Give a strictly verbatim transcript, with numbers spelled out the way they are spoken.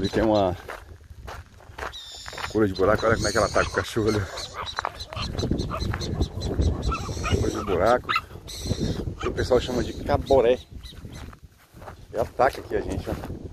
Ali tem uma cura de buraco, olha como é que ela tá com o cachorro ali. Cura de buraco. O pessoal chama de caboré. E ataca aqui a gente, ó.